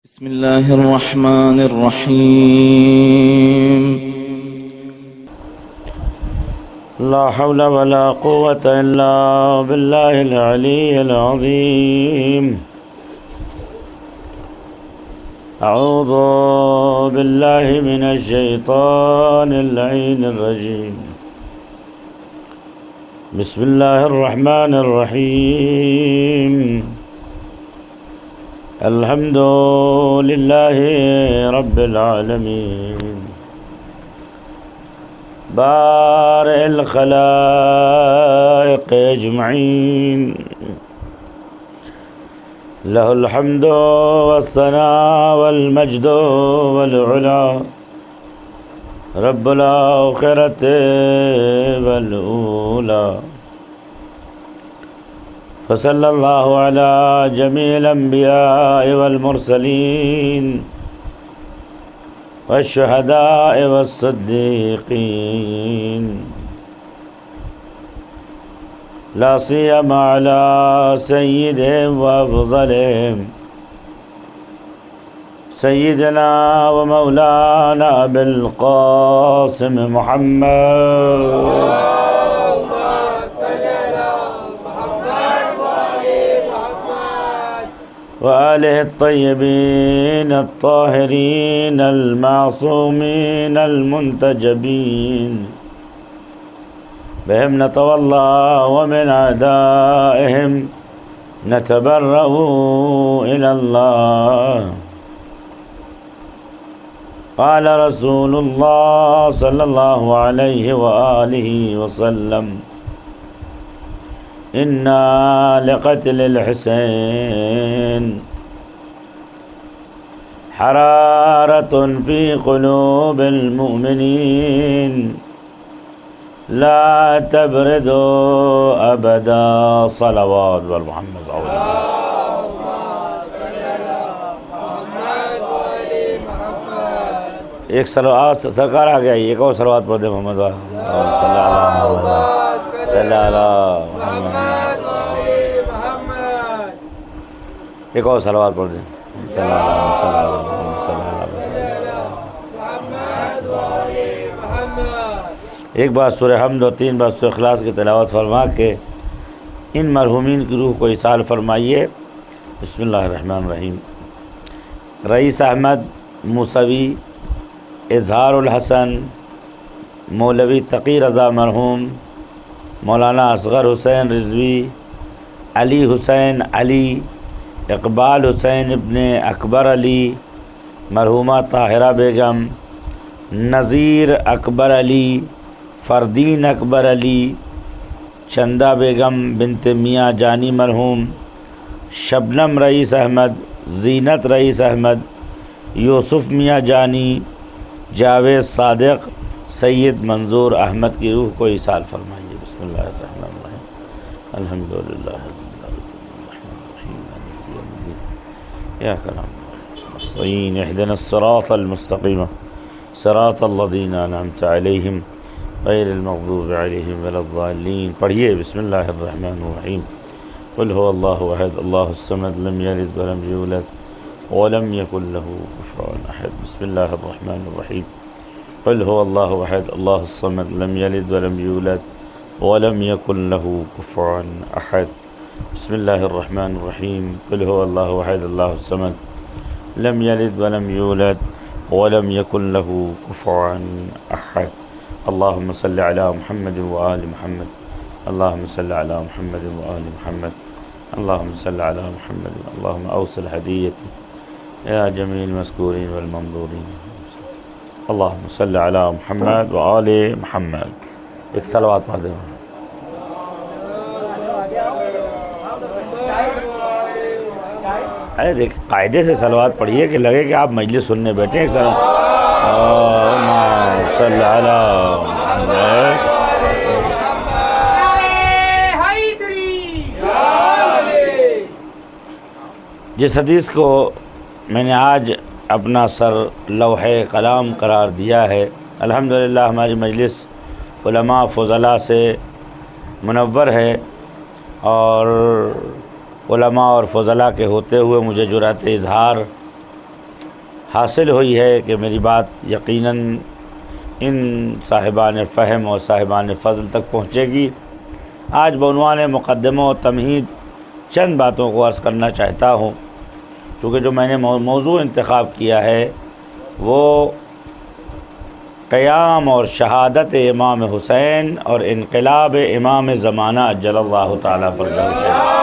بسم الله الرحمن الرحيم. لا حول ولا قوة إلا بالله العلي العظيم. أعوذ بالله من الشيطان اللعين الرجيم. بسم الله الرحمن الرحيم. الحمد لله رب العالمين بارئ الخلائق أجمعين، له الحمد والثناء والمجد والعلا، رب الآخرة والأولى. فصلى الله على جميع الأنبياء والمرسلين والشهداء والصديقين، لا سيما على سيدهم وأفضلهم سيدنا ومولانا أبي القاسم محمد وآله الطيبين الطاهرين المعصومين المنتجبين، بهم نتولى ومن أعدائهم نتبرأ إلى الله. قال رسول الله صلى الله عليه وآله وسلم: إنا لقتل الحسين حرارة في قلوب المؤمنين لا تبردوا أبدا. صلوات والمحمد ایک صلوات سرکار آ گیا، ایک اور صلوات پڑھ دے محمد صلی اللہ علیہ ایک اور صلوات پڑھ دیں. ایک بار سورہ حمد اور 3 بار سورہ اخلاص کی تلاوت فرما کے ان مرحومین کی روح کو ایصال فرمائیے. بسم اللہ الرحمن الرحیم. رئیس احمد موسوی، اظہار الحسن، مولوی تقی رضا مرحوم، مولانا اصغر حسین رضوی، علی حسین علی، اقبال حسین ابن اکبر علی، مرحومہ طاہرہ بیگم، نذیر اکبر علی، فردین اکبر علی، چندہ بیگم بنت میاں جانی مرحوم، شبنم رئیس احمد، زینت رئیس احمد، یوسف میاں جانی، جاوید صادق، سید منظور احمد کی روح کو ایصال فرمائیے. بسم اللہ الرحمن الرحیم. الحمدللہ إياك نعبد نستعين اهدنا الصراط المستقيم صراط الذين أنعمت عليهم غير المغضوب عليهم ولا الضالين. پڑھیے. بسم اللہ الرحمن الرحیم. قل هو الله أحد الله الصمد لم يلد ولم يولد ولم يكن له كفوا أحد. بسم الله الرحمن الرحيم. قل هو الله أحد الله الصمد لم يلد ولم يولد ولم يكن له كفوا أحد. بسم الله الرحمن الرحيم. قل هو الله أحد الله الصمد لم يلد ولم يولد ولم يكن له كفوا أحد. اللهم صل على محمد وآل محمد. اللهم صل على محمد وآل محمد. اللهم صل على محمد. اللهم أوصل هديتي يا جميع المذكورين والمنظورين. اللهم صل على محمد وآل محمد. ایک صلوات پڑھ دیں. ارے دیکھ، قاعدے سے صلوات پڑھیے کہ لگے کہ آپ مجلس سننے بیٹھے. ایک صلوات صلی علی محمد. جس حدیث کو میں نے آج اپنا سر لوح قلم قرار دیا ہے، الحمدللہ ہماری مجلس علماء فضلاء سے منور ہے، اور علماء اور فضلاء کے ہوتے ہوئے مجھے جرأت اظہار حاصل ہوئی ہے کہ میری بات یقیناً ان صاحبان فہم اور صاحبان فضل تک پہنچے گی۔ آج بعنوان مقدمہ و تمہید چند باتوں کو عرض کرنا چاہتا ہوں، چونکہ جو میں نے موضوع انتخاب کیا ہے وہ قیام اور شہادت امام حسین اور انقلاب امام زمانہ اجل اللہ تعالیٰ فرجہ شریف،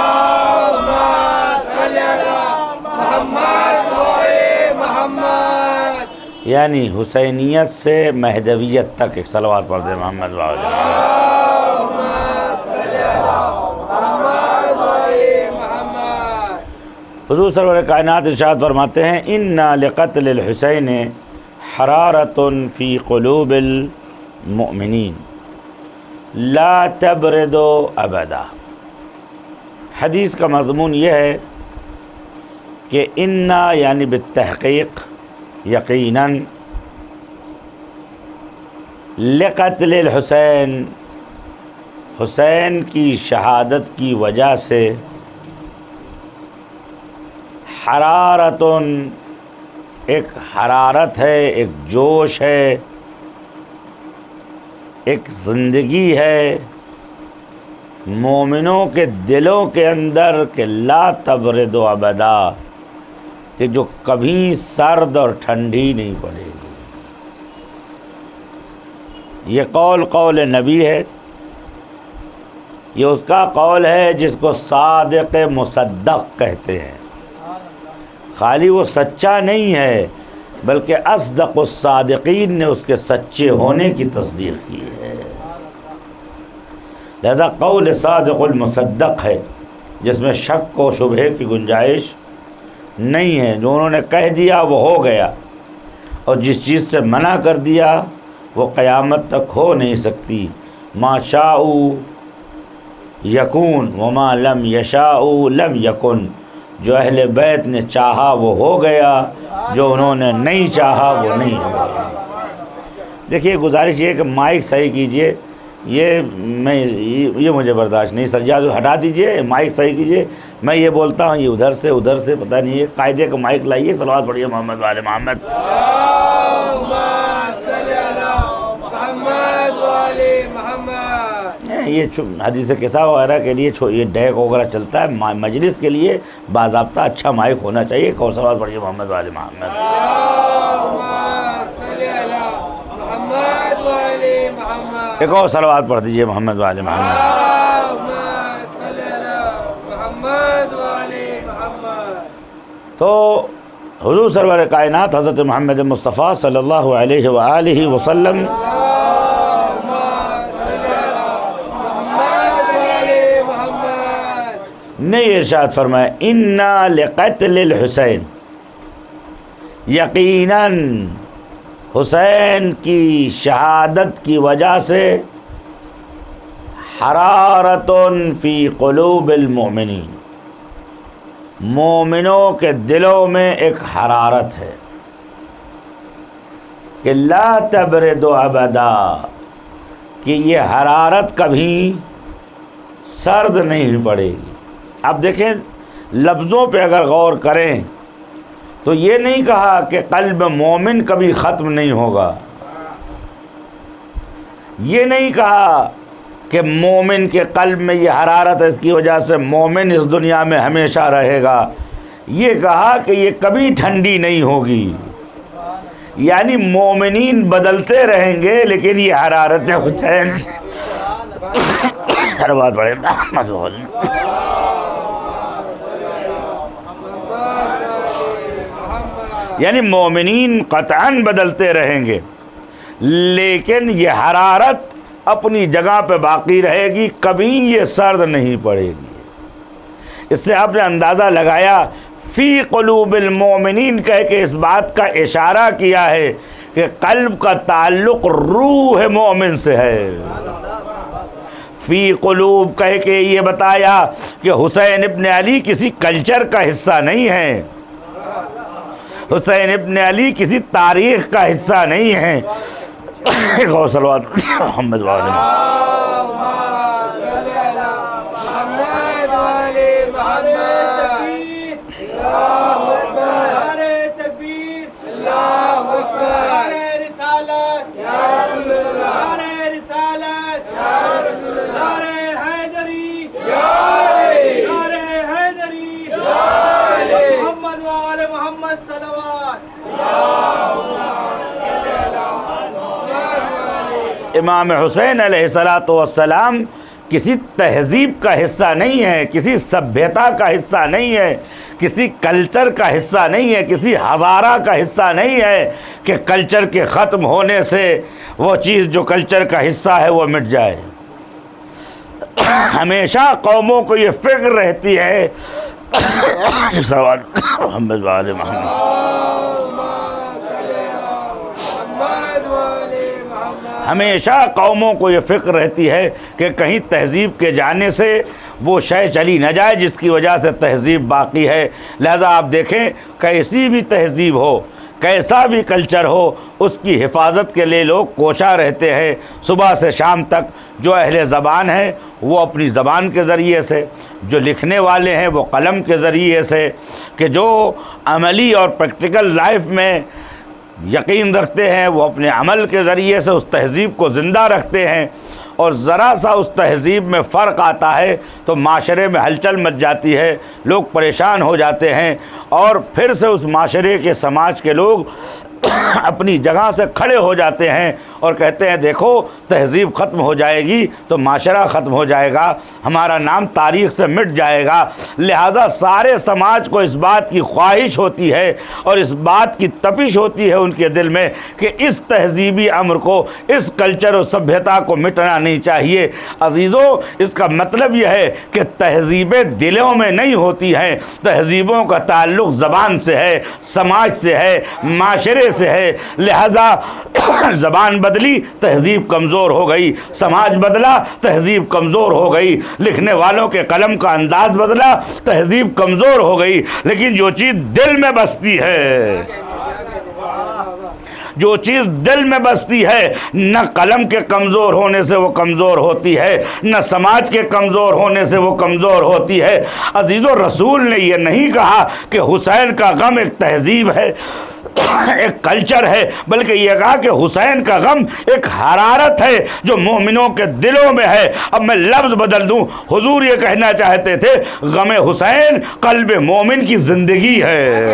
یعنی حسینیت سے مہدویت تک۔ ایک صلوات پڑھ دیں محمد وعلى حضور سرور کائنات ارشاد فرماتے ہیں اِنَّا لِقَتْلِ الْحُسَيْنِ حَرَارَةٌ فِي قُلُوبِ الْمُؤْمِنِينَ لَا تَبْرِدُ أَبَدًا۔ حدیث کا مضمون یہ ہے کہ اِنَّا یعنی بالتحقیق، یقیناً، لِقَتْلِ الْحُسَيْن، حسین کی شہادت کی وجہ سے، حرارتن ایک حرارت ہے، ایک جوش ہے، ایک زندگی ہے مومنوں کے دلوں کے اندر کہ لا تبرد ابدا، کہ جو کبھی سرد اور ٹھنڈی نہیں پڑے گی۔ یہ قول نبی ہے، یہ اس کا قول ہے جس کو صادق مصدق کہتے ہیں۔ خالی وہ سچا نہیں ہے بلکہ اصدق الصادقین نے اس کے سچے ہونے کی تصدیق کی ہے۔ لہذا قول صادق المصدق ہے جس میں شک و شبہے کی گنجائش نہیں ہے۔ جو انہوں نے کہہ دیا وہ ہو گیا، اور جس چیز سے منع کر دیا وہ قیامت تک ہو نہیں سکتی۔ ما شاءوا یکون وما لم یشاءوا لم یکن۔ جو اہل بیت نے چاہا وہ ہو گیا، جو انہوں نے نہیں چاہا وہ نہیں ہوا۔ دیکھیے گزارش یہ کہ مائک صحیح کیجئے، یہ مجھے برداشت نہیں۔ سجاد ہٹا دیجئے، مائک صحیح کیجئے۔ میں یہ بولتا ہوں یہ ادھر سے پتہ نہیں ہے، قاعدے کا مائک لائیے۔ صلوات پڑھیے محمد وعلی محمد۔ یہ حدیث قصہ وغیرہ کے لیے یہ ڈیک وغیرہ چلتا ہے، مجلس کے لیے باضابطہ اچھا مائک ہونا چاہیے۔ ایک اور صلوات پڑھیے محمد وعلی محمد۔ ایک اور صلوات پڑھ دیجئے محمد وعلی محمد۔ تو حضور سرور کائنات حضرت محمد مصطفیٰ صلی اللہ علیہ وآلہ وسلم نے ارشاد فرمایا اِنَّا لِقَتْلِ الْحُسَيْن، یقیناً حسین کی شہادت کی وجہ سے، حرارتن فی قلوب المؤمنین، مومنوں کے دلوں میں ایک حرارت ہے کہ لا تبرد ابدا، کہ یہ حرارت کبھی سرد نہیں پڑے گی۔ اب دیکھیں لفظوں پہ اگر غور کریں تو یہ نہیں کہا کہ قلب مومن کبھی ختم نہیں ہوگا، یہ نہیں کہا کہ مومن کے قلب میں یہ حرارت ہے اس کی وجہ سے مومن اس دنیا میں ہمیشہ رہے گا، یہ کہا کہ یہ کبھی ٹھنڈی نہیں ہوگی، یعنی مومنین بدلتے رہیں گے لیکن یہ حرارت حسین ہر بات بڑے یعنی مومنین قطعاً بدلتے رہیں گے لیکن یہ حرارت اپنی جگہ پہ باقی رہے گی، کبھی یہ سرد نہیں پڑے گی۔ اس سے آپ نے اندازہ لگایا فی قلوب المومنین کہہ کے اس بات کا اشارہ کیا ہے کہ قلب کا تعلق روح مومن سے ہے۔ فی قلوب کہہ کے یہ بتایا کہ حسین ابن علی کسی کلچر کا حصہ نہیں ہے، حسین ابن علی کسی تاریخ کا حصہ نہیں ہے۔ غور صلوات محمد وعلی امام حسین علیہ السلام کسی تہذیب کا حصہ نہیں ہے، کسی سبھیتا کا حصہ نہیں ہے، کسی کلچر کا حصہ نہیں ہے، کسی حضارہ کا حصہ نہیں ہے کہ کلچر کے ختم ہونے سے وہ چیز جو کلچر کا حصہ ہے وہ مٹ جائے۔ ہمیشہ قوموں کو یہ فکر رہتی ہے محمد وآل محمد، ہمیشہ قوموں کو یہ فکر رہتی ہے کہ کہیں تہذیب کے جانے سے وہ شے چلی نہ جائے جس کی وجہ سے تہذیب باقی ہے۔ لہذا آپ دیکھیں کیسی بھی تہذیب ہو، کیسا بھی کلچر ہو، اس کی حفاظت کے لیے لوگ کوشاں رہتے ہیں۔ صبح سے شام تک جو اہل زبان ہیں وہ اپنی زبان کے ذریعے سے، جو لکھنے والے ہیں وہ قلم کے ذریعے سے، کہ جو عملی اور پریکٹیکل لائف میں یقین رکھتے ہیں وہ اپنے عمل کے ذریعے سے اس تہذیب کو زندہ رکھتے ہیں۔ اور ذرا سا اس تہذیب میں فرق آتا ہے تو معاشرے میں ہلچل مچ جاتی ہے، لوگ پریشان ہو جاتے ہیں، اور پھر سے اس معاشرے کے سماج کے لوگ اپنی جگہ سے کھڑے ہو جاتے ہیں اور کہتے ہیں دیکھو تہذیب ختم ہو جائے گی تو معاشرہ ختم ہو جائے گا، ہمارا نام تاریخ سے مٹ جائے گا۔ لہٰذا سارے سماج کو اس بات کی خواہش ہوتی ہے اور اس بات کی تپش ہوتی ہے ان کے دل میں کہ اس تہذیبی امر کو، اس کلچر و سبھیتا کو مٹنا نہیں چاہیے۔ عزیزو، اس کا مطلب یہ ہے کہ تہذیبیں دلوں میں نہیں ہوتی ہیں، تہذیبوں کا تعلق زبان سے ہے، سماج سے ہے، معاشرے سے ہے۔ لہذا زبان بدلی تہذیب کمزور ہو گئی، سماج بدلا تہذیب کمزور ہو گئی، لکھنے والوں کے قلم کا انداز بدلا تہذیب کمزور ہو گئی، لیکن جو چیز دل میں بستی ہے، جو چیز دل میں بستی ہے، نہ قلم کے کمزور ہونے سے وہ کمزور ہوتی ہے، نہ سماج کے کمزور ہونے سے وہ کمزور ہوتی ہے۔ عزیزو، رسول نے یہ نہیں کہا کہ حسین کا غم ایک تہذیب ہے، ایک کلچر ہے، بلکہ یہ کہا کہ حسین کا غم ایک حرارت ہے جو مومنوں کے دلوں میں ہے۔ اب میں لفظ بدل دوں، حضور یہ کہنا چاہتے تھے غم حسین قلب مومن کی زندگی ہے،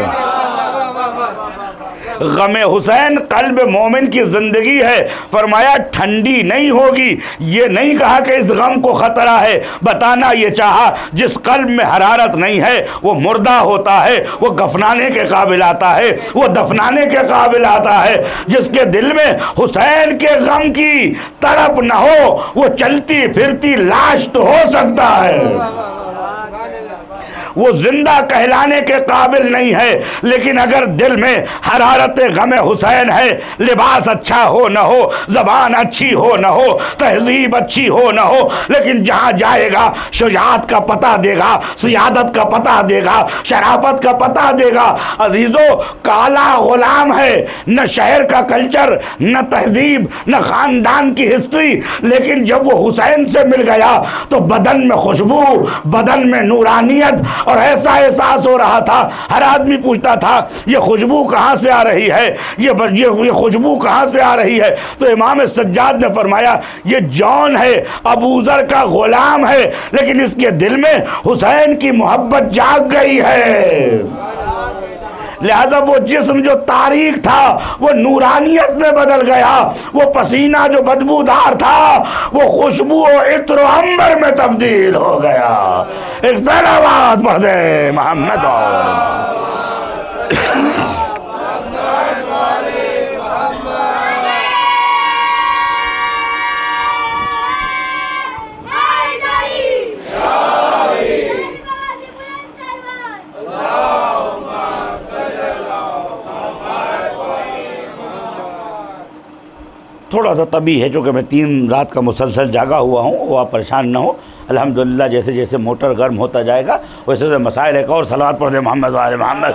غم حسین قلب مومن کی زندگی ہے۔ فرمایا ٹھنڈی نہیں ہوگی، یہ نہیں کہا کہ اس غم کو خطرہ ہے، بتانا یہ چاہا جس قلب میں حرارت نہیں ہے وہ مردہ ہوتا ہے، وہ دفنانے کے قابل آتا ہے، وہ دفنانے کے قابل آتا ہے۔ جس کے دل میں حسین کے غم کی تڑپ نہ ہو وہ چلتی پھرتی لاش تو ہو سکتا ہے، وہ زندہ کہلانے کے قابل نہیں ہے، لیکن اگر دل میں حرارت غم حسین ہے، لباس اچھا ہو نہ ہو، زبان اچھی ہو نہ ہو، تہذیب اچھی ہو نہ ہو، لیکن جہاں جائے گا شجاعت کا پتہ دے گا، سیادت کا پتہ دے گا، شرافت کا پتہ دے گا۔ عزیزو، کالا غلام ہے، نہ شہر کا کلچر، نہ تہذیب، نہ خاندان کی ہسٹری، لیکن جب وہ حسین سے مل گیا تو بدن میں خوشبو، بدن میں نورانیت اور ایسا احساس ہو رہا تھا، ہر آدمی پوچھتا تھا یہ خوشبو کہاں سے آ رہی ہے، یہ خوشبو کہاں سے آ رہی ہے؟ تو امام سجاد نے فرمایا یہ جون ہے، ابو ذر کا غلام ہے، لیکن اس کے دل میں حسین کی محبت جاگ گئی ہے۔ لہذا وہ جسم جو تاریک تھا وہ نورانیت میں بدل گیا، وہ پسینہ جو بدبودار تھا وہ خوشبو و عطر و عنبر میں تبدیل ہو گیا۔ ایک صلوات پڑھ دے محمد تھوڑا سا طبی ہے چونکہ میں 3 رات کا مسلسل جاگا ہوا ہوں، وہ آپ پریشان نہ ہو، الحمدللہ جیسے جیسے موٹر گرم ہوتا جائے گا ویسے ویسے مسائل ایک اور صلوات پڑھ دے محمد وآل محمد۔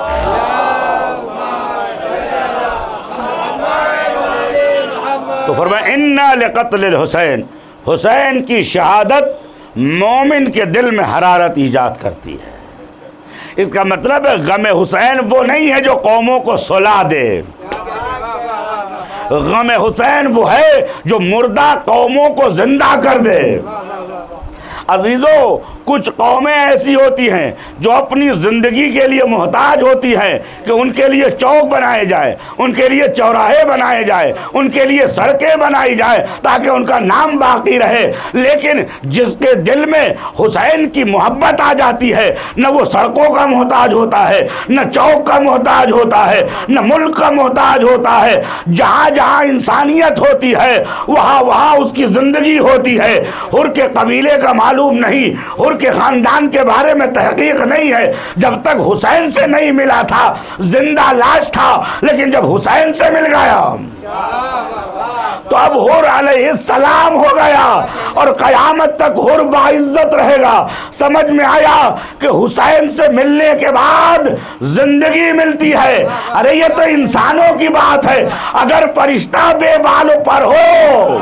تو فرمایا اِنَّا لِقَتْلِ الْحُسَيْن، حسین کی شہادت مومن کے دل میں حرارت ایجاد کرتی ہے۔ اس کا مطلب ہے غم حسین وہ نہیں ہے جو قوموں کو سلا دے، غم حسین وہ ہے جو مردہ قوموں کو زندہ کر دے۔ عزیزو، کچھ قومیں ایسی ہوتی ہیں جو اپنی زندگی کے لیے محتاج ہوتی ہیں کہ ان کے لیے چوک بنائے جائے، ان کے لیے چوراہے بنائے جائے، ان کے لیے سڑکیں بنائی جائے تاکہ ان کا نام باقی رہے۔ لیکن جس کے دل میں حسین کی محبت آ جاتی ہے، نہ وہ سڑکوں کا محتاج ہوتا ہے، نہ چوک کا محتاج ہوتا ہے، نہ ملک کا محتاج ہوتا ہے۔ جہاں جہاں انسانیت ہوتی ہے وہاں وہاں اس کی زندگی ہوتی ہے۔ حر کے قبیلے کا معلوم نہیں، حر کے خاندان کے بارے میں تحقیق نہیں ہے، جب تک حسین سے نہیں ملا تھا زندہ لاش تھا، لیکن جب حسین سے مل گیا تو اب حر علیہ السلام ہو گیا اور قیامت تک حر باعزت رہے گا۔ سمجھ میں آیا کہ حسین سے ملنے کے بعد زندگی ملتی ہے۔ ارے یہ تو انسانوں کی بات ہے، اگر فرشتہ بے بال و پر ہو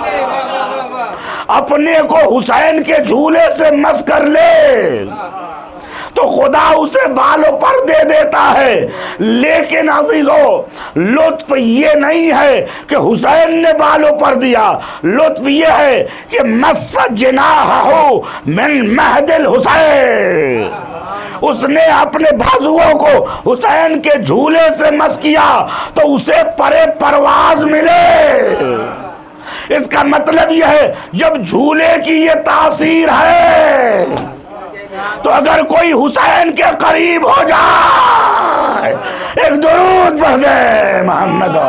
اپنے کو حسین کے جھولے سے مس کر لے تو خدا اسے بالوں پر دے دیتا ہے۔ لیکن عزیزو، لطف یہ نہیں ہے کہ حسین نے بالوں پر دیا، لطف یہ ہے کہ مس جناحہ من مہد الحسین، اس نے اپنے بازوؤں کو حسین کے جھولے سے مس کیا تو اسے پرے پرواز ملے۔ اس کا مطلب یہ ہے جب جھولے کی یہ تاثیر ہے تو اگر کوئی حسین کے قریب ہو جائے، ایک درود پڑھ دے محمد،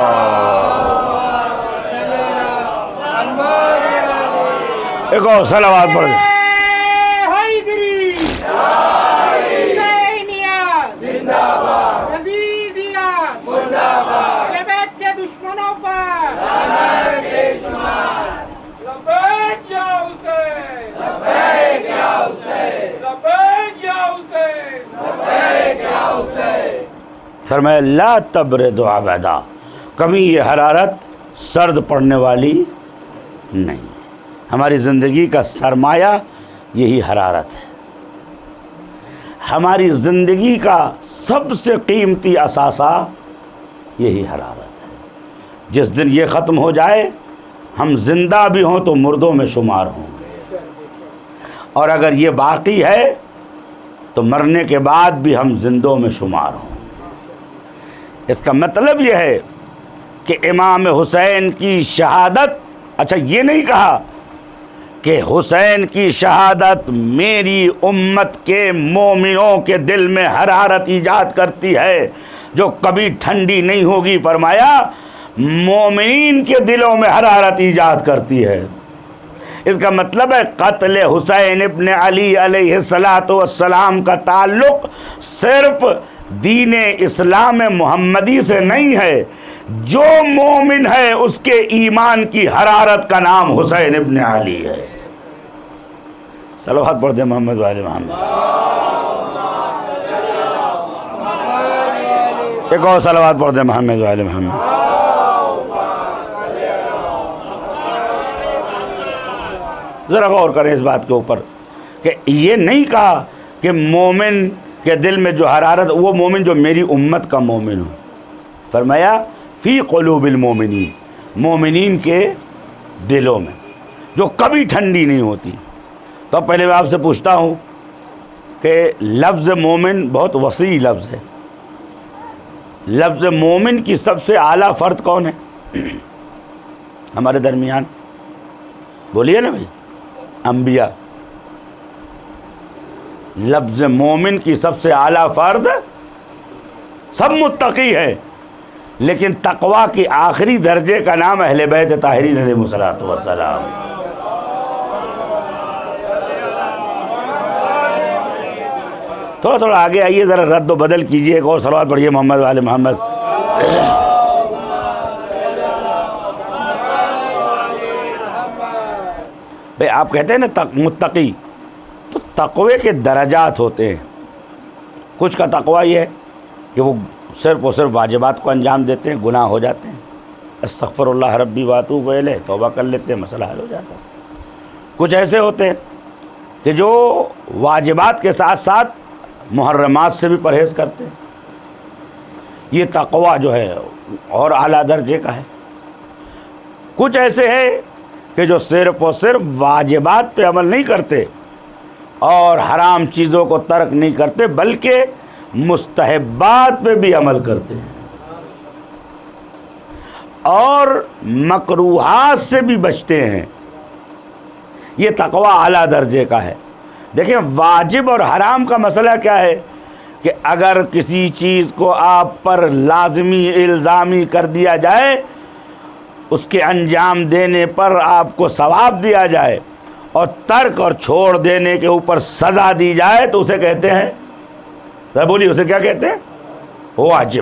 ایک اور صلوات پڑھ دے۔ فرمایا لا تبرد ابدا، کبھی یہ حرارت سرد پڑنے والی نہیں۔ ہماری زندگی کا سرمایہ یہی حرارت ہے، ہماری زندگی کا سب سے قیمتی اثاثہ یہی حرارت ہے۔ جس دن یہ ختم ہو جائے ہم زندہ بھی ہوں تو مردوں میں شمار ہوں گے، اور اگر یہ باقی ہے تو مرنے کے بعد بھی ہم زندوں میں شمار ہوں۔ اس کا مطلب یہ ہے کہ امام حسین کی شہادت، اچھا یہ نہیں کہا کہ حسین کی شہادت میری امت کے مومنوں کے دل میں حرارت ایجاد کرتی ہے جو کبھی ٹھنڈی نہیں ہوگی، فرمایا مومنین کے دلوں میں حرارت ایجاد کرتی ہے۔ اس کا مطلب ہے قتل حسین ابن علی علیہ السلام کا تعلق صرف دین اسلام محمدی سے نہیں ہے، جو مومن ہے اس کے ایمان کی حرارت کا نام حسین ابن علی ہے۔ صلوات پڑھ دیں محمد والے محمد، ایک اور صلوات پڑھ دیں محمد والے محمد۔ ذرا غور کریں اس بات کے اوپر کہ یہ نہیں کہا کہ مومن کے دل میں جو حرارت، وہ مومن جو میری امت کا مومن ہو، فرمایا فی قلوب المومنین، مومنین کے دلوں میں، جو کبھی ٹھنڈی نہیں ہوتی۔ تو اب پہلے میں آپ سے پوچھتا ہوں کہ لفظ مومن بہت وسیع لفظ ہے، لفظ مومن کی سب سے اعلیٰ فرد کون ہے ہمارے درمیان؟ بولیے نا بھائی، انبیاء۔ لفظ مومن کی سب سے اعلیٰ فرد، سب متقی ہے، لیکن تقویٰ کی آخری درجے کا نام اہل بیت طاہرین علیہ الصلوۃ والسلام۔ تھوڑا تھوڑا آگے آئیے، ذرا رد و بدل کیجئے، ایک اور صلوات پڑھیے محمد والے محمد۔ بھئی آپ کہتے ہیں نا متقی، تو تقوی کے درجات ہوتے ہیں۔ کچھ کا تقوی یہ ہے کہ وہ صرف اور صرف واجبات کو انجام دیتے ہیں، گناہ ہو جاتے ہیں، استغفر اللہ ربی واتوب الیہ، توبہ کر لیتے ہیں، مسئلہ حل ہو جاتا ہے۔ کچھ ایسے ہوتے ہیں کہ جو واجبات کے ساتھ ساتھ محرمات سے بھی پرہیز کرتے ہیں، یہ تقوی جو ہے اور اعلیٰ درجے کا ہے۔ کچھ ایسے ہیں کہ جو صرف اور صرف واجبات پہ عمل نہیں کرتے، اور حرام چیزوں کو ترک نہیں کرتے بلکہ مستحبات پہ بھی عمل کرتے ہیں اور مکروہات سے بھی بچتے ہیں. یہ تقوی اعلیٰ درجے کا ہے. دیکھیں واجب اور حرام کا مسئلہ کیا ہے کہ اگر کسی چیز کو آپ پر لازمی الزامی کر دیا جائے، اس کے انجام دینے پر آپ کو ثواب دیا جائے اور ترک اور چھوڑ دینے کے اوپر سزا دی جائے تو اسے کہتے ہیں، ذرا بولیے اسے کیا کہتے ہیں؟ واجب.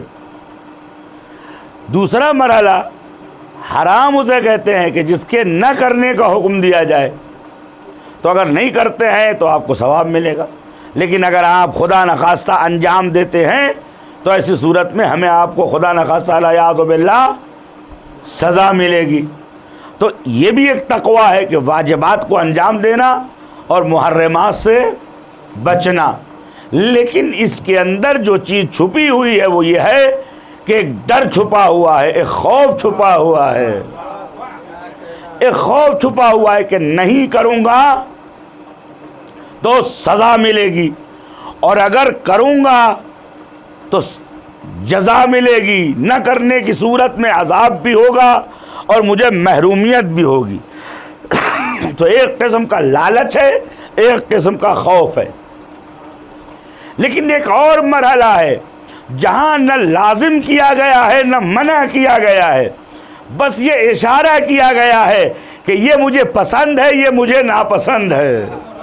دوسرا مرحلہ حرام اسے کہتے ہیں کہ جس کے نہ کرنے کا حکم دیا جائے تو اگر نہیں کرتے ہیں تو آپ کو ثواب ملے گا، لیکن اگر آپ خدا نخواستہ انجام دیتے ہیں تو ایسی صورت میں ہمیں آپ کو خدا نخواستہ الیاذ باللہ سزا ملے گی. تو یہ بھی ایک تقویٰ ہے کہ واجبات کو انجام دینا اور محرمات سے بچنا. لیکن اس کے اندر جو چیز چھپی ہوئی ہے وہ یہ ہے کہ ایک ڈر چھپا ہوا ہے، ایک خوف چھپا ہوا ہے، ایک خوف چھپا ہوا ہے کہ نہیں کروں گا تو سزا ملے گی اور اگر کروں گا تو جزا ملے گی، نہ کرنے کی صورت میں عذاب بھی ہوگا اور مجھے محرومیت بھی ہوگی. تو ایک قسم کا لالچ ہے، ایک قسم کا خوف ہے. لیکن ایک اور مرحلہ ہے جہاں نہ لازم کیا گیا ہے نہ منع کیا گیا ہے، بس یہ اشارہ کیا گیا ہے کہ یہ مجھے پسند ہے، یہ مجھے ناپسند ہے،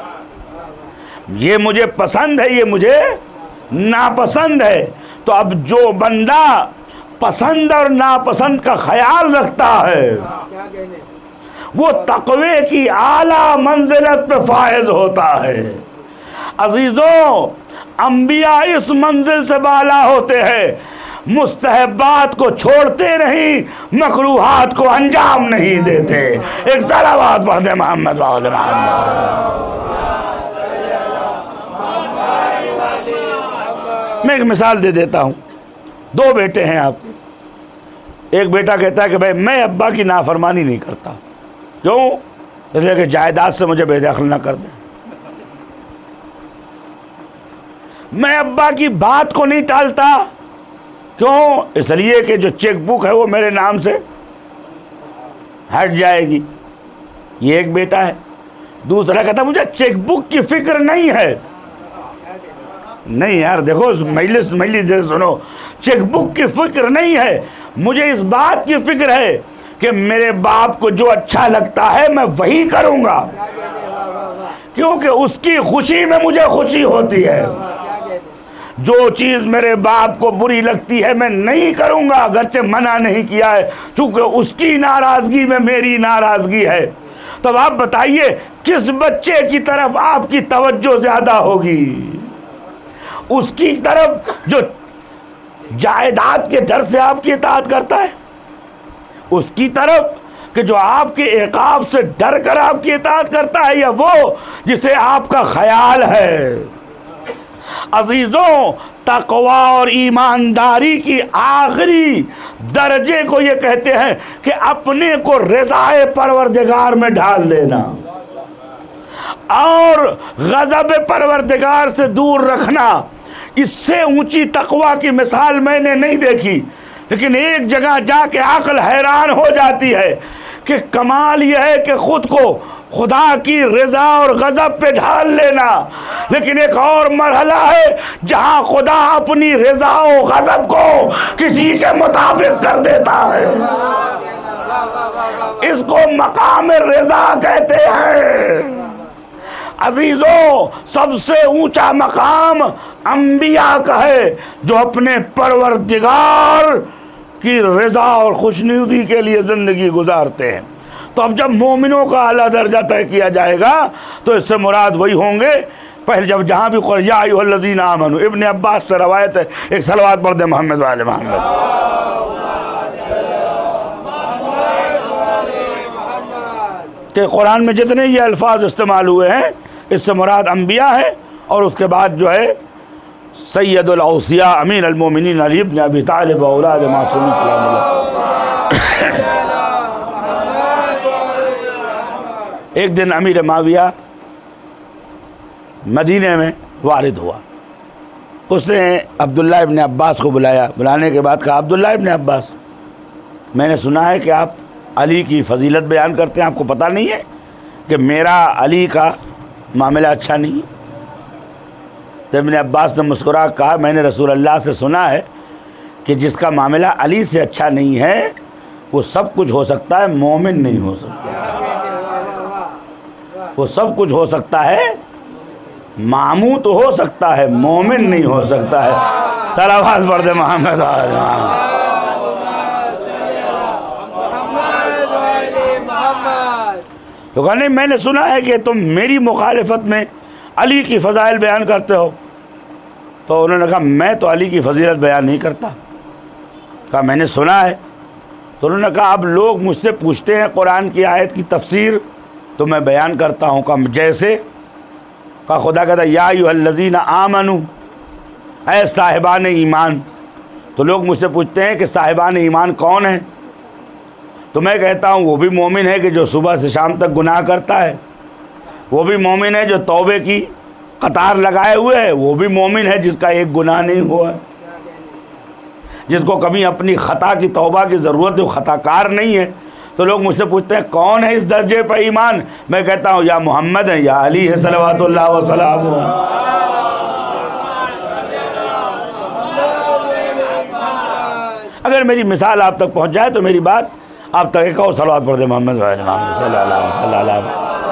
یہ مجھے پسند ہے، یہ مجھے ناپسند ہے. تو اب جو بندہ پسند اور ناپسند کا خیال رکھتا ہے وہ تقوی کی اعلیٰ منزلت پہ فائز ہوتا ہے. عزیزوں، انبیاء اس منزل سے بالا ہوتے ہیں، مستحبات کو چھوڑتے نہیں، مکروہات کو انجام نہیں دیتے. ایک صلوات پڑھ دیں محمد وآل محمد. میں ایک مثال دے دیتا ہوں. دو بیٹے ہیں آپ کے. ایک بیٹا کہتا ہے کہ بھائی میں ابا کی نافرمانی نہیں کرتا. کیوں؟ اس لیے کہ جائیداد سے مجھے بے دخل نہ کر دیں. میں ابا کی بات کو نہیں ٹالتا. کیوں؟ اس لیے کہ جو چیک بک ہے وہ میرے نام سے ہٹ جائے گی. یہ ایک بیٹا ہے. دوسرا کہتا مجھے چیک بک کی فکر نہیں ہے. نہیں یار دیکھو مجلس سنو، چیک بک کی فکر نہیں ہے، مجھے اس بات کی فکر ہے کہ میرے باپ کو جو اچھا لگتا ہے میں وہی کروں گا، کیونکہ اس کی خوشی میں مجھے خوشی ہوتی ہے. جو چیز میرے باپ کو بری لگتی ہے میں نہیں کروں گا، اگرچہ منع نہیں کیا ہے، چونکہ اس کی ناراضگی میں میری ناراضگی ہے. تو اب آپ بتائیے کس بچے کی طرف آپ کی توجہ زیادہ ہوگی؟ اس کی طرف جو جائیداد کے ڈر سے آپ کی اطاعت کرتا ہے، اس کی طرف کہ جو آپ کے عقاب سے ڈر کر آپ کی اطاعت کرتا ہے، یا وہ جسے آپ کا خیال ہے؟ عزیزوں، تقوی اور ایمانداری کی آخری درجے کو یہ کہتے ہیں کہ اپنے کو رضائے پروردگار میں ڈھال دینا اور غضب پروردگار سے دور رکھنا. اس سے اونچی تقوی کی مثال میں نے نہیں دیکھی. لیکن ایک جگہ جا کے عقل حیران ہو جاتی ہے کہ کمال یہ ہے کہ خود کو خدا کی رضا اور غضب پہ ڈھال لینا، لیکن ایک اور مرحلہ ہے جہاں خدا اپنی رضا و غضب کو کسی کے مطابق کر دیتا ہے. اس کو مقام رضا کہتے ہیں. عزیزوں، سب سے اونچا مقام انبیاء کا ہے جو اپنے پروردگار کی رضا اور خوشنودی کے لیے زندگی گزارتے ہیں. تو اب جب مومنوں کا اعلیٰ درجہ طے کیا جائے گا تو اس سے مراد وہی ہوں گے. پہلے جہاں بھی قرآن یا ایھا الذین آمنوا، ابن عباس سے روایت ہے. ایک صلوات پڑھ دیں محمد وآل محمد. کہ قرآن میں جتنے یہ الفاظ استعمال ہوئے ہیں اس سے مراد انبیاء ہے، اور اس کے بعد جو ہے سید الاوصیاء امیر المومنین علی ابن ابی طالب اولاد معصومین سلام اللہ. ایک دن امیر معاویہ مدینے میں وارد ہوا۔ اس نے عبداللہ ابن عباس کو بلایا، بلانے کے بعد کہا عبداللہ ابن عباس، میں نے سنا ہے کہ آپ علی کی فضیلت بیان کرتے ہیں، آپ کو پتہ نہیں ہے کہ میرا علی کا معاملہ اچھا نہیں ہے؟ تو ابن عباس نے مسکرا کہا میں نے رسول اللہ سے سنا ہے کہ جس کا معاملہ علی سے اچھا نہیں ہے وہ سب کچھ ہو سکتا ہے، مومن نہیں ہو سکتا۔ وہ سب کچھ ہو سکتا ہے، ماموں تو ہو سکتا ہے، مومن نہیں ہو سکتا ہے۔ صلوات پڑھ دے محمد تو کہا نہیں میں نے سنا ہے کہ تم میری مخالفت میں علی کی فضائل بیان کرتے ہو۔ تو انہوں نے کہا میں تو علی کی فضیلت بیان نہیں کرتا۔ کہا میں نے سنا ہے۔ تو انہوں نے کہا اب لوگ مجھ سے پوچھتے ہیں قرآن کی آیت کی تفسیر تو میں بیان کرتا ہوں۔ کہا جیسے؟ کہا خدا کہتا یا ایھا الذین آمنو، اے صاحبان ایمان۔ تو لوگ مجھ سے پوچھتے ہیں کہ صاحبان ایمان کون ہیں؟ تو میں کہتا ہوں وہ بھی مومن ہے کہ جو صبح سے شام تک گناہ کرتا ہے، وہ بھی مومن ہے جو توبے کی قطار لگائے ہوئے ہے، وہ بھی مومن ہے جس کا ایک گناہ نہیں ہوا ہے، جس کو کبھی اپنی خطا کی توبہ کی ضرورت ہے، وہ خطا کار نہیں ہے۔ تو لوگ مجھ سے پوچھتے ہیں کون ہے اس درجے پر ایمان؟ میں کہتا ہوں یا محمد ہے یا علی ہے صلوات اللہ وسلامہ۔ اگر میری مثال آپ تک پہنچ جائے تو میری بات آپ تک ایک اور صلوات پڑھ دے محمد صلی اللہ علیہ وسلم۔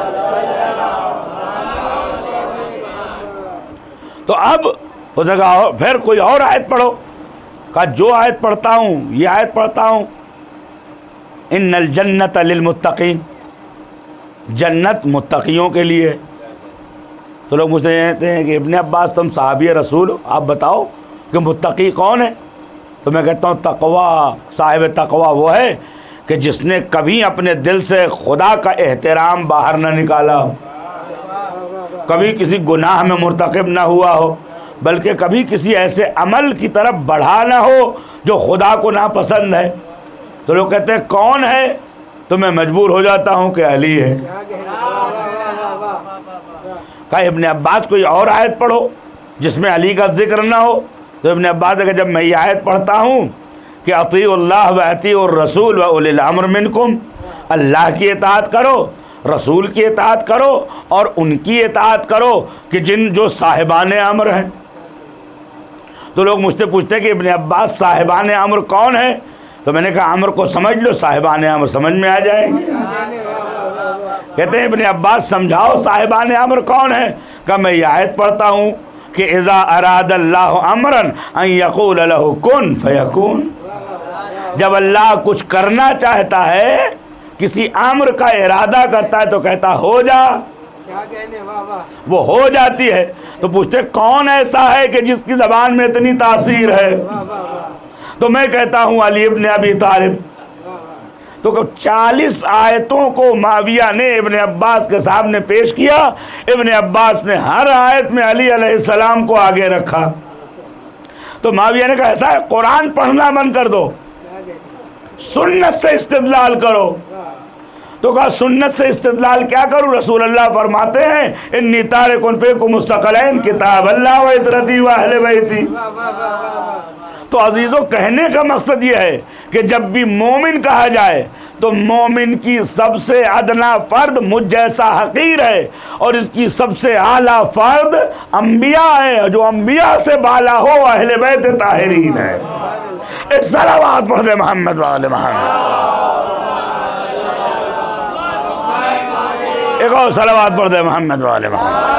تو اب اس نے کہا پھر کوئی اور آیت پڑھو۔ کہا جو آیت پڑھتا ہوں یہ آیت پڑھتا ہوں ان الجنت للمتقین، جنت متقیوں کے لیے۔ تو لوگ مجھ سے کہتے ہیں کہ ابن عباس تم صحابی رسول ہو، آپ بتاؤ کہ متقی کون ہے؟ تو میں کہتا ہوں تقویٰ، صاحب تقویٰ وہ ہے کہ جس نے کبھی اپنے دل سے خدا کا احترام باہر نہ نکالا ہو، کبھی کسی گناہ میں مرتکب نہ ہوا ہو، بلکہ کبھی کسی ایسے عمل کی طرف بڑھا نہ ہو جو خدا کو ناپسند ہے۔ تو لوگ کہتے ہیں کون ہے؟ تو میں مجبور ہو جاتا ہوں کہ علی ہے۔ کہا ابن عباس کوئی اور آیت پڑھو جس میں علی کا ذکر نہ ہو۔ تو ابن عباس نے کہا جب میں یہ آیت پڑھتا ہوں کہ اطیعوا اللہ و اطیعوا الرسول و اولی الامر منکم، اللہ کی اطاعت کرو، رسول کی اطاعت کرو اور ان کی اطاعت کرو کہ جو صاحبان امر ہیں۔ تو لوگ مجھ سے پوچھتے ہیں کہ ابن عباس صاحبان امر کون ہے؟ تو میں نے کہا امر کو سمجھ لو، صاحبان امر سمجھ میں آ جائیں گے۔ کہتے ہیں ابن عباس سمجھاؤ صاحبان امر کون ہے؟ کہ میں یہ آیت پڑھتا ہوں کہ اذا اراد اللہ امرا ان یقول له کن فیکون، جب اللہ کچھ کرنا چاہتا ہے، کسی امر کا ارادہ کرتا ہے تو کہتا ہو جا، وہ ہو جاتی ہے۔ تو پوچھتے کون ایسا ہے کہ جس کی زبان میں اتنی تاثیر ہے؟ تو میں کہتا ہوں علی ابن ابی طالب۔ تو 40 آیتوں کو معاویہ نے ابن عباس کے سامنے پیش کیا، ابن عباس نے ہر آیت میں علی علیہ السلام کو آگے رکھا۔ تو معاویہ نے کہا ایسا ہے قرآن پڑھنا بند کر دو، سنت سے استدلال کرو۔ تو کہا سنت سے استدلال کیا کروں؟ رسول اللہ فرماتے ہیں انی تارک فیکم الثقلین کتاب اللہ و عترتی و اہل بیتی۔ تو عزیزو کہنے کا مقصد یہ ہے کہ جب بھی مومن کہا جائے تو مومن کی سب سے ادنا فرد مجھ جیسا حقیر ہے، اور اس کی سب سے اعلیٰ فرد انبیاء ہے، جو انبیاء سے بالا ہو اہل بیت طاہرین ہے۔ ایک صلوات پڑھ دے محمد و آل محمد، ایک اور صلوات پڑھ دے محمد و آل محمد۔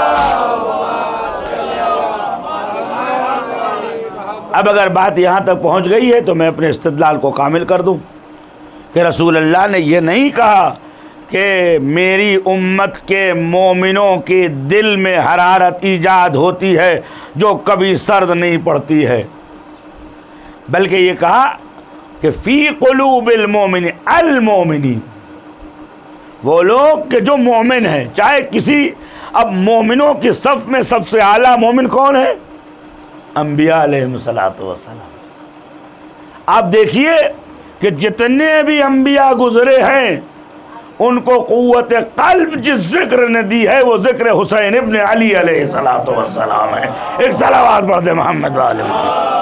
اب اگر بات یہاں تک پہنچ گئی ہے تو میں اپنے استدلال کو کامل کر دوں کہ رسول اللہ نے یہ نہیں کہا کہ میری امت کے مومنوں کے دل میں حرارت ایجاد ہوتی ہے جو کبھی سرد نہیں پڑتی ہے، بلکہ یہ کہا کہ فی قلوب المومن المومنین، وہ لوگ کہ جو مومن ہیں، چاہے کسی، اب مومنوں کی صف میں سب سے اعلیٰ مومن کون ہے؟ انبیاء علیہ السلام۔ آپ دیکھیے کہ جتنے بھی انبیاء گزرے ہیں ان کو قوت قلب جس ذکر نے دی ہے وہ ذکر حسین ابن علی علیہ السلام ہے. ایک صلوات پڑھ دے محمد والے محمد.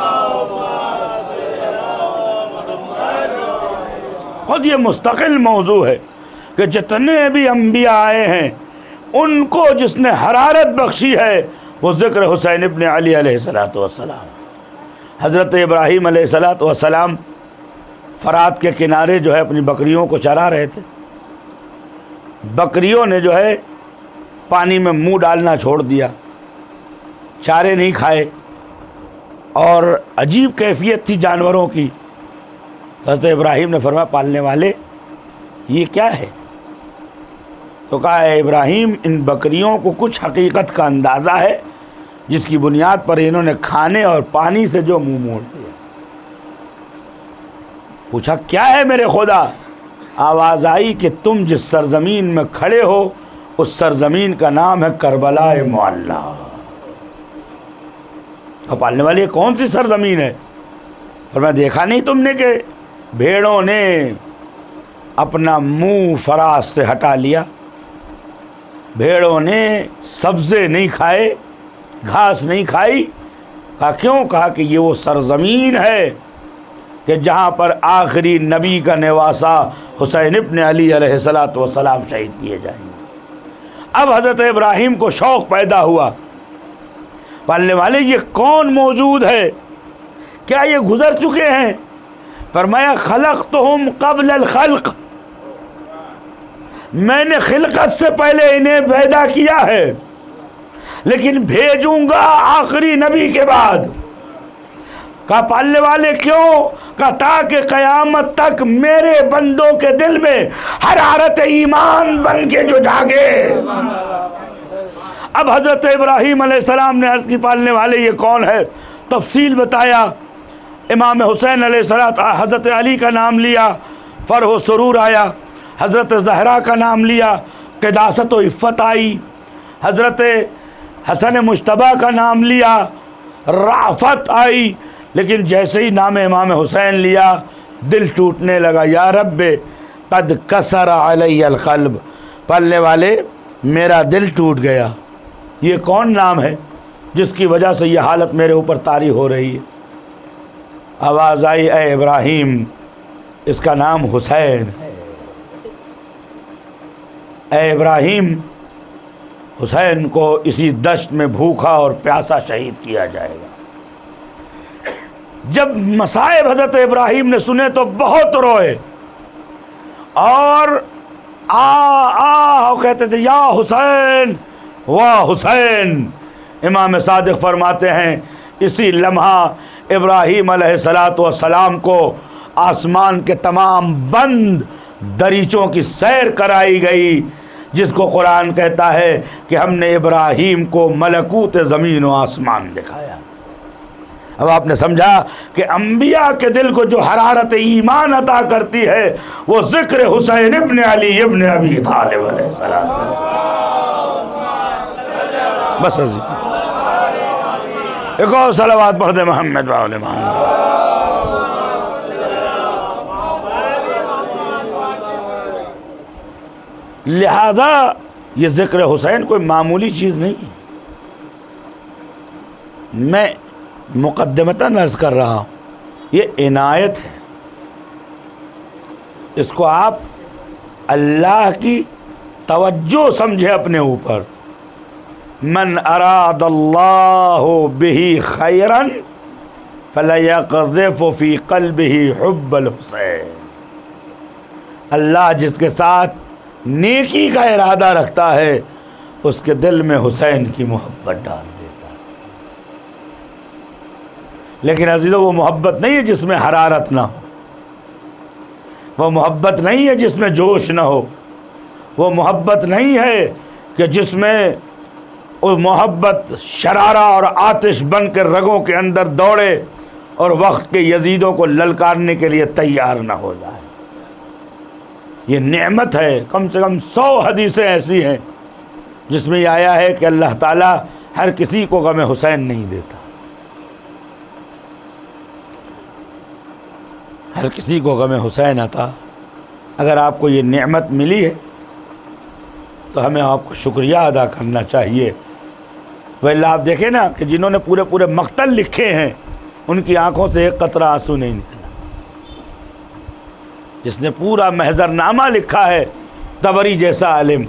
خود یہ مستقل موضوع ہے کہ جتنے بھی انبیاء آئے ہیں ان کو جس نے حرارت بخشی ہے وہ ذکر حسین ابن علی علیہ السلام. حضرت ابراہیم علیہ السلام فرات کے کنارے جو ہے اپنی بکریوں کو چرا رہے تھے. بکریوں نے جو ہے پانی میں منہ ڈالنا چھوڑ دیا، چارے نہیں کھائے، اور عجیب کیفیت تھی جانوروں کی. حضرت ابراہیم نے فرمایا پالنے والے یہ کیا ہے؟ تو کہا اے ابراہیم ان بکریوں کو کچھ حقیقت کا اندازہ ہے جس کی بنیاد پر انہوں نے کھانے اور پانی سے جو منہ موڑ دیا. پوچھا کیا ہے میرے خدا؟ آواز آئی کہ تم جس سرزمین میں کھڑے ہو اس سرزمین کا نام ہے کربلا معلی. اور پالنے والی کون سی سرزمین ہے؟ فرمایا دیکھا نہیں تم نے کہ بھیڑوں نے اپنا منہ فراز سے ہٹا لیا، بھیڑوں نے سبزے نہیں کھائے، گھاس نہیں کھائی. کہا کیوں؟ کہا کہ یہ وہ سرزمین ہے کہ جہاں پر آخری نبی کا نواسا حسین ابن علی علیہ السلام شہید کیے جائیں گے. اب حضرت ابراہیم کو شوق پیدا ہوا، پالنے والے یہ کون موجود ہے؟ کیا یہ گزر چکے ہیں؟ فرمایا خلقتہم قبل الخلق، میں نے خلقت سے پہلے انہیں پیدا کیا ہے لیکن بھیجوں گا آخری نبی کے بعد. کہا پالنے والے کیوں؟ کہا تاکہ قیامت تک میرے بندوں کے دل میں حرارت ایمان بن کے جو جاگے. اب حضرت ابراہیم علیہ السلام نے عرض کی پالنے والے یہ کون ہے؟ تفصیل بتایا. امام حسین علیہ السلام، حضرت علی کا نام لیا، فرح و سرور آیا. حضرت زہرا کا نام لیا، قداست و عفت آئی. حضرت حسن مجتبیٰ کا نام لیا، رافت آئی. لیکن جیسے ہی نام امام حسین لیا دل ٹوٹنے لگا. یا رب قد کسر علی القلب، پالنے والے میرا دل ٹوٹ گیا. یہ کون نام ہے جس کی وجہ سے یہ حالت میرے اوپر طاری ہو رہی ہے؟ آواز آئی اے ابراہیم اس کا نام حسین ہے. اے ابراہیم حسین کو اسی دشت میں بھوکا اور پیاسا شہید کیا جائے گا. جب مصائب حضرت ابراہیم نے سنے تو بہت روئے اور کہتے تھے یا حسین واہ حسین. امام صادق فرماتے ہیں اسی لمحہ ابراہیم علیہ السلام کو آسمان کے تمام بند دریچوں کی سیر کرائی گئی، جس کو قرآن کہتا ہے کہ ہم نے ابراہیم کو ملکوت زمین و آسمان دکھایا. اب آپ نے سمجھا کہ انبیاء کے دل کو جو حرارت ایمان عطا کرتی ہے وہ ذکر حسین ابن علی ابن ابی طالب علیہ السلام. بس ایک اور صلوات پڑھ دے محمد والے محمد. لہذا یہ ذکر حسین کوئی معمولی چیز نہیں ہے. میں مقدمتاً عرض کر رہا ہوں یہ عنایت ہے، اس کو آپ اللہ کی توجہ سمجھے اپنے اوپر. من اراد اللہ بہ خیرا فلیقذف فی قلبہ حب الحسین. اللہ جس کے ساتھ نیکی کا ارادہ رکھتا ہے اس کے دل میں حسین کی محبت ڈال دیتا ہے. لیکن عزیزو وہ محبت نہیں ہے جس میں حرارت نہ ہو، وہ محبت نہیں ہے جس میں جوش نہ ہو، وہ محبت نہیں ہے کہ جس میں وہ محبت شرارہ اور آتش بن کر رگوں کے اندر دوڑے اور وقت کے یزیدوں کو للکارنے کے لیے تیار نہ ہو جائے. یہ نعمت ہے. کم سے کم 100 حدیثیں ایسی ہیں جس میں یہ آیا ہے کہ اللہ تعالیٰ ہر کسی کو غم حسین نہیں دیتا، ہر کسی کو غم حسین عطا. اگر آپ کو یہ نعمت ملی ہے تو ہمیں آپ کو شکریہ ادا کرنا چاہیے. ویسے آپ دیکھیں نا کہ جنہوں نے پورے پورے مقتل لکھے ہیں ان کی آنکھوں سے ایک قطرہ آنسو نہیں نکلا. جس نے پورا محضر نامہ لکھا ہے طبری جیسا عالم،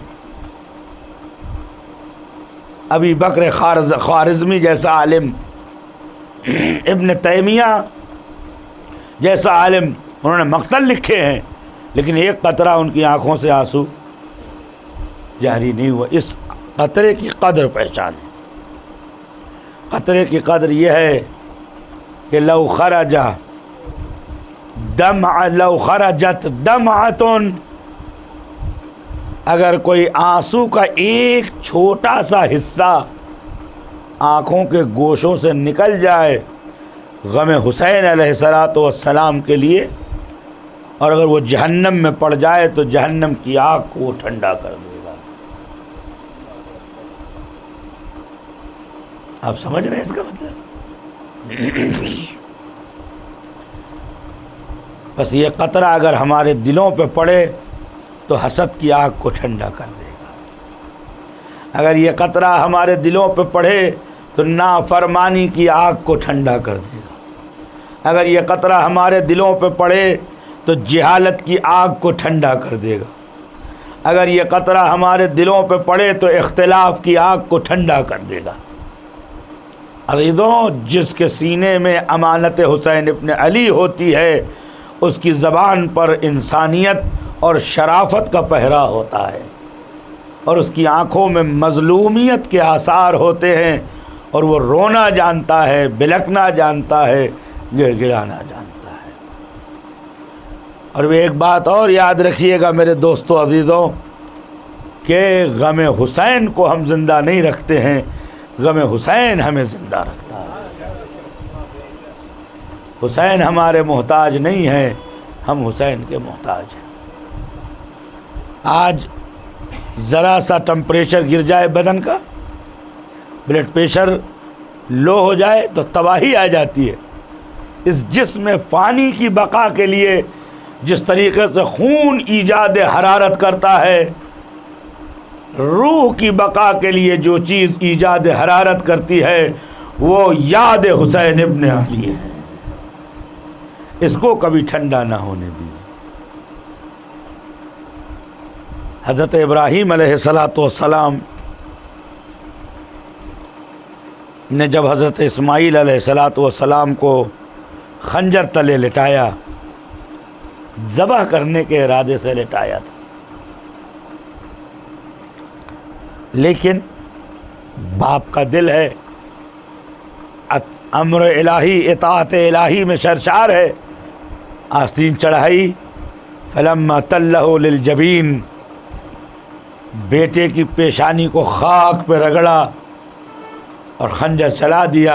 ابی بکر خوارزمی جیسا عالم، ابن تیمیہ جیسا عالم، انہوں نے مقتل لکھے ہیں لیکن ایک قطرہ ان کی آنکھوں سے آنسو جاری نہیں ہوا. اس قطرے کی قدر پہچانے. قطرے کی قدر یہ ہے کہ لو خرجت دمعۃ، اگر کوئی آنسو کا ایک چھوٹا سا حصہ آنکھوں کے گوشوں سے نکل جائے غم حسین علیہ السلام کے لیے، اور اگر وہ جہنم میں پڑ جائے تو جہنم کی آگ کو وہ ٹھنڈا کر دے گا. آپ سمجھ رہے ہیں اس کا مطلب؟ بس یہ قطرہ اگر ہمارے دلوں پہ پڑے تو حسد کی آگ کو ٹھنڈا کر دے گا. اگر یہ قطرہ ہمارے دلوں پہ پڑے تو نافرمانی کی آگ کو ٹھنڈا کر دے گا. اگر یہ قطرہ ہمارے دلوں پہ پڑے تو جہالت کی آگ کو ٹھنڈا کر دے گا. اگر یہ قطرہ ہمارے دلوں پہ پڑے تو اختلاف کی آگ کو ٹھنڈا کر دے گا. عزیزوں، جس کے سینے میں امانت حسین ابن علی ہوتی ہے اس کی زبان پر انسانیت اور شرافت کا پہرا ہوتا ہے، اور اس کی آنکھوں میں مظلومیت کے آثار ہوتے ہیں، اور وہ رونا جانتا ہے، بلکنا جانتا ہے، گڑ گڑانا جانتا ہے. اور وہ ایک بات اور یاد رکھیے گا میرے دوستو عزیزوں، کہ غم حسین کو ہم زندہ نہیں رکھتے ہیں، غم حسین ہمیں زندہ رکھتا ہے. حسین ہمارے محتاج نہیں ہیں، ہم حسین کے محتاج ہیں. آج ذرا سا ٹمپریچر گر جائے بدن کا، بلڈ پریشر لو ہو جائے تو تباہی آ جاتی ہے. اس جسم فانی کی بقا کے لیے جس طریقے سے خون ایجاد حرارت کرتا ہے، روح کی بقا کے لیے جو چیز ایجاد حرارت کرتی ہے وہ یاد حسین ابن علی ہے. اس کو کبھی ٹھنڈا نہ ہونے دیجیے. حضرت ابراہیم علیہ السلام نے جب حضرت اسماعیل علیہ السلام کو خنجر تلے لٹایا، ذبح کرنے کے ارادے سے لٹایا تھا، لیکن باپ کا دل ہے، امر الہی، اطاعت الہی میں سرشار ہے. آستین چڑھائی، فلما تلہ للجبین، بیٹے کی پیشانی کو خاک پہ رگڑا اور خنجر چلا دیا،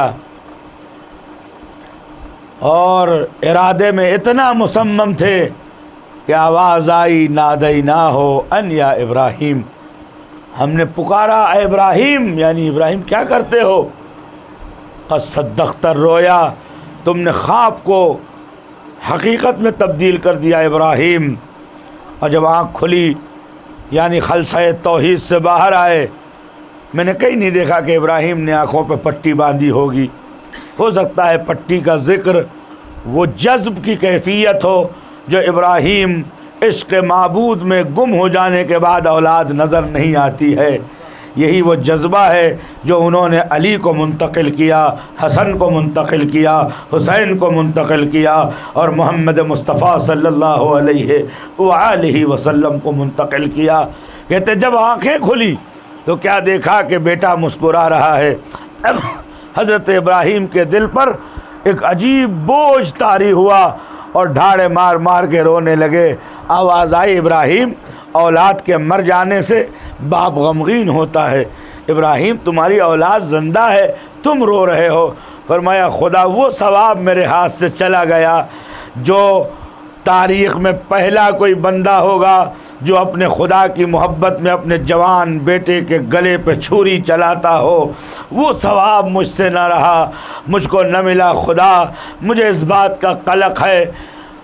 اور ارادے میں اتنا مصمم تھے کہ آواز آئی نادیناہ ان یا ابراہیم، ہم نے پکارا اے ابراہیم، یعنی ابراہیم کیا کرتے ہو؟ قد صدقت الرؤیا، تم نے خواب کو حقیقت میں تبدیل کر دیا ابراہیم. اور جب آنکھ کھلی یعنی خلصہ توحید سے باہر آئے، میں نے کہیں نہیں دیکھا کہ ابراہیم نے آنکھوں پہ پٹی باندھی ہوگی. ہو سکتا ہے پٹی کا ذکر وہ جذب کی کیفیت ہو جو ابراہیم عشق معبود میں گم ہو جانے کے بعد اولاد نظر نہیں آتی ہے. یہی وہ جذبہ ہے جو انہوں نے علی کو منتقل کیا، حسن کو منتقل کیا، حسین کو منتقل کیا، اور محمد مصطفیٰ صلی اللہ علیہ وآلہ وسلم کو منتقل کیا. کہتے جب آنکھیں کھلی تو کیا دیکھا کہ بیٹا مسکرا رہا ہے. اب حضرت ابراہیم کے دل پر ایک عجیب بوجھ طاری ہوا اور ڈھاڑے مار مار کے رونے لگے. آواز آئی ابراہیم، اولاد کے مر جانے سے باپ غمگین ہوتا ہے، ابراہیم تمہاری اولاد زندہ ہے، تم رو رہے ہو. فرمایا خدا وہ ثواب میرے ہاتھ سے چلا گیا جو تاریخ میں پہلا کوئی بندہ ہوگا جو اپنے خدا کی محبت میں اپنے جوان بیٹے کے گلے پہ چھری چلاتا ہو. وہ ثواب مجھ سے نہ رہا، مجھ کو نہ ملا. خدا مجھے اس بات کا قلق ہے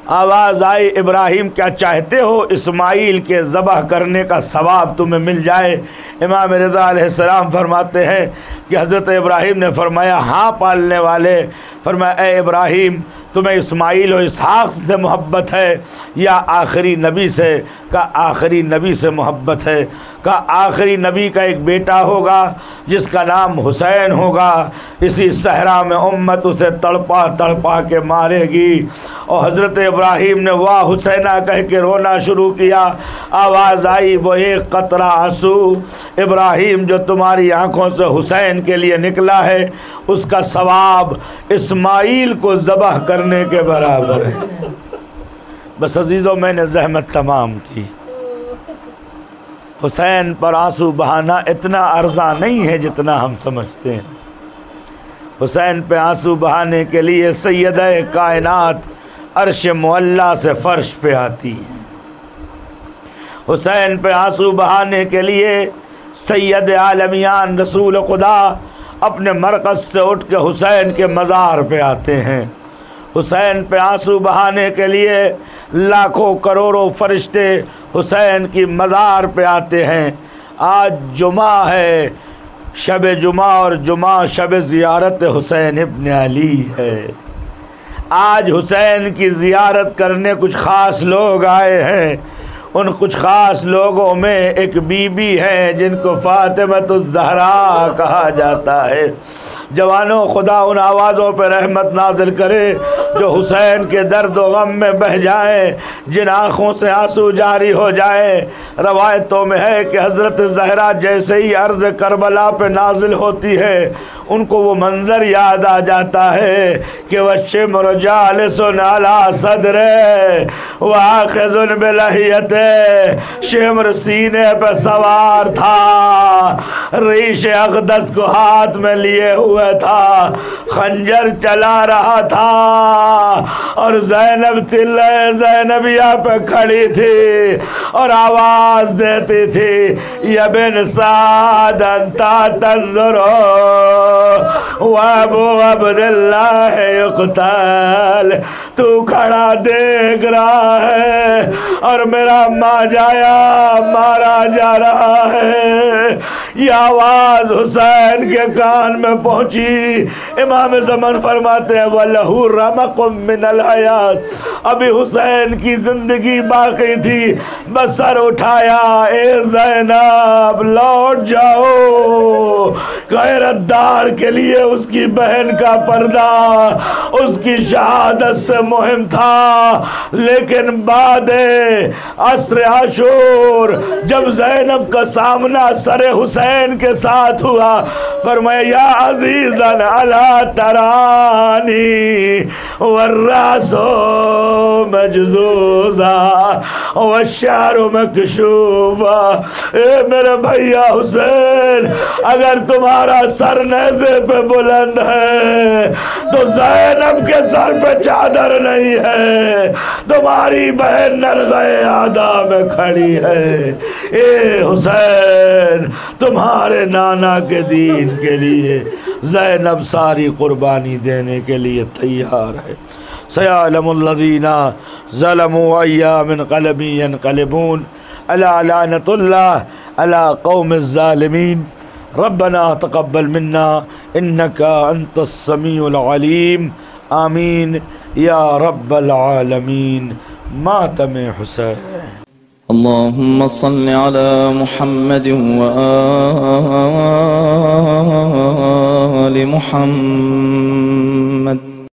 آواز آئی ابراہیم کیا چاہتے ہو اسماعیل کے ذبح کرنے کا ثواب تمہیں مل جائے؟ امام رضا علیہ السلام فرماتے ہیں کہ حضرت ابراہیم نے فرمایا ہاں پالنے والے، فرمایا اے ابراہیم تمہیں اسماعیل و اسحاق سے محبت ہے یا آخری نبی سے؟ کہا آخری نبی سے محبت ہے۔ کہا آخری نبی کا ایک بیٹا ہوگا جس کا نام حسین ہوگا، اسی صحرا میں امت اسے تڑپا تڑپا کے مارے گی۔ اور حضرت ابراہیم نے واہ حسینہ کہہ کے رونا شروع کیا۔ آواز آئی وہ ایک قطرہ آنسو ابراہیم جو تمہاری آنکھوں سے حسین کے لیے نکلا ہے اس کا ثواب اسماعیل کو ذبح کرنے کے برابر ہے۔ بس عزیزوں میں نے زحمت تمام کی۔ حسین پر آنسو بہانا اتنا ارزاں نہیں ہے جتنا ہم سمجھتے ہیں۔ حسین پہ آنسو بہانے کے لیے سیدہ کائنات عرش معلیٰ سے فرش پہ آتی ہے۔ حسین پہ آنسو بہانے کے لیے سید عالمیان رسول خدا اپنے مرکز سے اٹھ کے حسین کے مزار پہ آتے ہیں۔ حسین پہ آنسو بہانے کے لیے لاکھوں کروڑوں فرشتے حسین کی مزار پہ آتے ہیں۔ آج جمعہ ہے، شب جمعہ، اور جمعہ شب زیارت حسین ابن علی ہے۔ آج حسین کی زیارت کرنے کچھ خاص لوگ آئے ہیں۔ ان کچھ خاص لوگوں میں ایک بی بی ہے جن کو فاطمۃ الزہرا کہا جاتا ہے۔ جوانوں خدا ان آوازوں پہ رحمت نازل کرے جو حسین کے درد و غم میں بہہ جائیں، جن آنکھوں سے آنسو جاری ہو جائیں۔ روایتوں میں ہے کہ حضرت زہرا جیسے ہی عرض کربلا پہ نازل ہوتی ہے ان کو وہ منظر یاد آ جاتا ہے کہ والشمر جالس علی صدرہ واخذ بلحیتہ، شمر سینے پہ سوار تھا، ریش اقدس کو ہاتھ میں لیے ہوئے تھا، خنجر چلا رہا تھا، اور زینب تلہ زینبیہ پہ کھڑی تھی اور آواز دیتی تھی یا بن سعد انتا تنظرو وابو عبداللہ یقتل، تو کھڑا دیکھ رہا ہے اور میرا ماں جایا مارا جا رہا ہے۔ یہ آواز حسین کے کان میں پہنچی۔ امام زمان فرماتے ہیں وَلَهُ رَمَقٌ مِّنَ الْحَيَاةِ، ابھی حسین کی زندگی باقی تھی، بس سر اٹھایا، اے زینب لوٹ جاؤ۔ غیرت دار کے لیے اس کی بہن کا پردہ اس کی شہادت سے مہم تھا، لیکن بعد عصر عاشور جب زینب کا سامنا سر حسین کے ساتھ ہوا، فرمایا یا عزیزاً الا ترانی والراس مجزوزا والشعر مکشوفا، اے میرے بھیا حسین اگر تمہارا سر نیزے پہ بلند ہے تو زینب کے سر پہ چادر نہیں ہے، تمہاری بہن نرغے آدھا میں کھڑی ہے۔ اے حسین تمہارے نانا کے دین کے لیے زینب ساری قربانی دینے کے لیے تیار ہے۔ سیعلم الذین ظلموا ایام انقلب ینقلبون، الا لعنۃ اللہ علی قوم الظالمین۔ ربنا تقبل منا انک انت السمیع العلیم، آمین یا رب العالمین۔ ماتم حسین۔ اللهم صل على محمد وآل محمد